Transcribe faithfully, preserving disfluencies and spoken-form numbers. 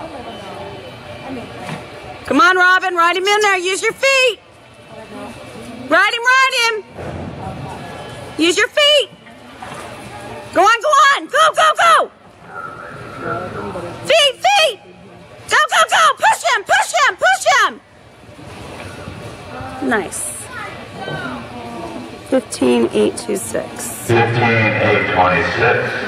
Come on, Robin, ride him in there. Use your feet. Ride him, ride him. Use your feet. Go on, go on. Go, go, go. Feet, feet. Go, go, go. Push him, push him, push him. Nice. fifteen eight twenty-six. fifteen eight twenty-six.